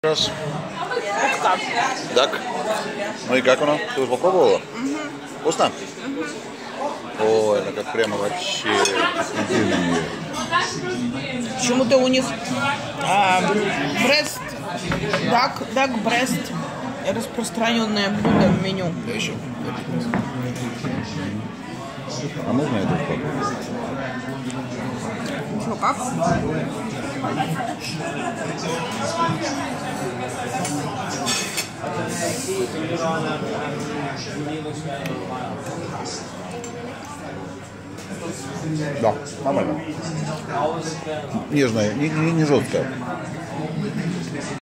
Раз. Как? Так. Ну и как оно? Ты уже попробовала? Вкусно? О, это как прямо вообще идеально. Почему-то у них брест, дак брест распространенное блюдо в меню. Я еще. А можно это попробовать? Что, как? Да, нормально. Нежная, не жесткая.